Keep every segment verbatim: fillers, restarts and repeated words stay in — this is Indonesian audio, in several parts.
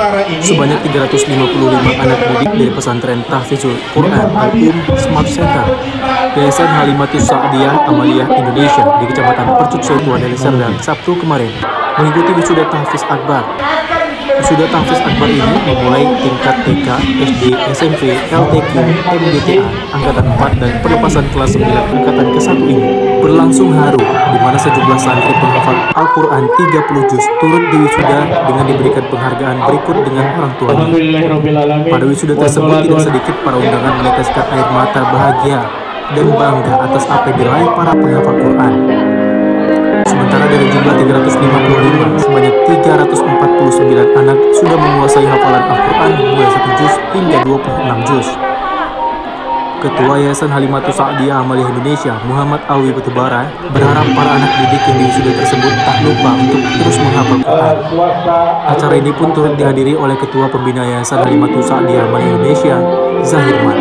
Sebanyak tiga ratus lima puluh lima anak didik dari pesantren Tahfizul Quran Al-Um Smart Center Yayasan Halimatus Sa'diyah Amaliyah Indonesia di Kecamatan Percut Setua Deli Serdang Sabtu kemarin mengikuti wisuda tahfiz akbar. Wisuda tahfiz akbar ini memulai tingkat T K, S D, S M P, L T Q, M D T A, Angkatan empat dan perlepasan kelas sembilan Angkatan ke satu ini berlangsung haru, di mana sejumlah santri penghafal Al-Quran tiga puluh juz turut diwisuda dengan diberikan penghargaan berikut dengan orang tuanya. Pada wisuda tersebut tidak sedikit para undangan meneteskan air mata bahagia dan bangga atas apa yang diraih para penghafal Quran. Sementara dari jumlah tiga ratus lima puluh lima, sebanyak tiga ratus empat puluh sembilan anak sudah menguasai hafalan Al-Quran mulai satu juz hingga dua puluh enam juz. Ketua Yayasan Halimatus Sa'diyah Amaliyah Indonesia, Muhammad Alwi Batubara, berharap para anak didik yang diwisuda tersebut tak lupa untuk terus menghafal Quran. Acara ini pun turut dihadiri oleh Ketua Pembina Yayasan Halimatus Sa'diyah Amaliyah Indonesia, Zahirman.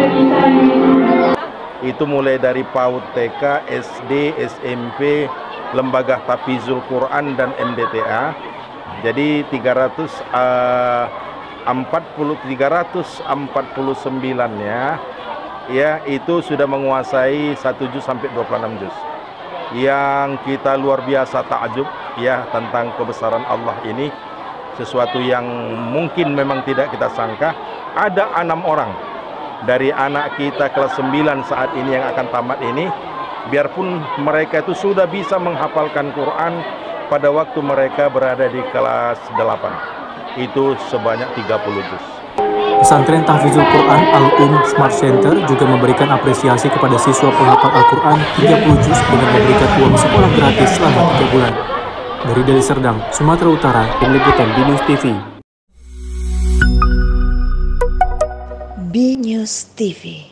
Itu mulai dari PAUD, T K, S D, S M P, Lembaga Tahfizul Quran dan M D T A. Jadi tiga ratus empat puluh sembilan ya, ya itu sudah menguasai satu juz sampai dua puluh enam juz. Yang kita luar biasa takjub ya tentang kebesaran Allah ini, sesuatu yang mungkin memang tidak kita sangka. Ada enam orang dari anak kita kelas sembilan saat ini yang akan tamat ini, biarpun mereka itu sudah bisa menghafalkan Quran pada waktu mereka berada di kelas delapan, itu sebanyak tiga puluh juz. Pesantren Tahfizul Quran Al-Um Smart Center juga memberikan apresiasi kepada siswa penghafal Al-Quran tiga puluh juz dengan memberikan uang sekolah gratis selama tiga bulan. Dari Deli Serdang, Sumatera Utara, tim liputan B News T V. B News T V.